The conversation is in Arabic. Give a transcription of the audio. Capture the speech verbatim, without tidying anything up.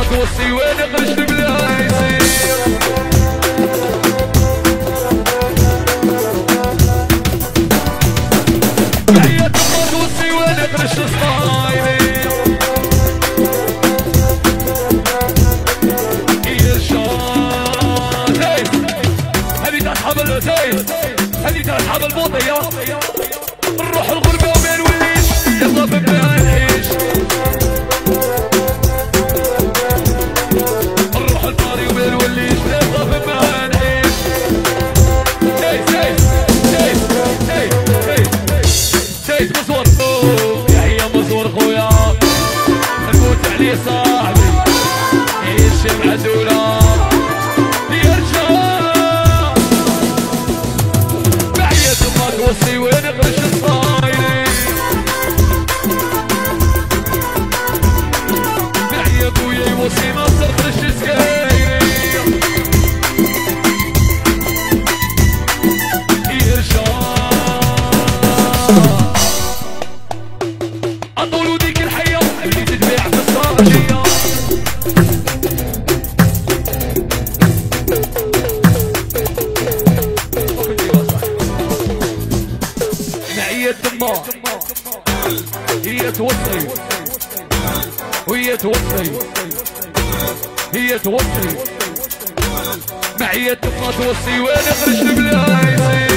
توصي وين قرشت بلايصي معية ما توصي وين قرشت صايلي يا شان هذي تصحب الوتين هذي تصحب البوطية نروح الغربة وما نوليش يلا بما نعيش نروح الباري وما نوليش يلا بما نعيش سيد سيد سيد سيد سيد سيد مزور يا هي مزور خويا نموت عليه صاحبي عيش معزولة يا رجال بعيد ما توصي وين قرش الصايلي معي ابويا يوصي ناصر قرش سكايلي يا رجال اطولوا ديك الحية اللي تتباع في الصاجية معي الدماء هي توصي وهي توصي هي توصي معي الدماء توصي وين قرشت بلايصي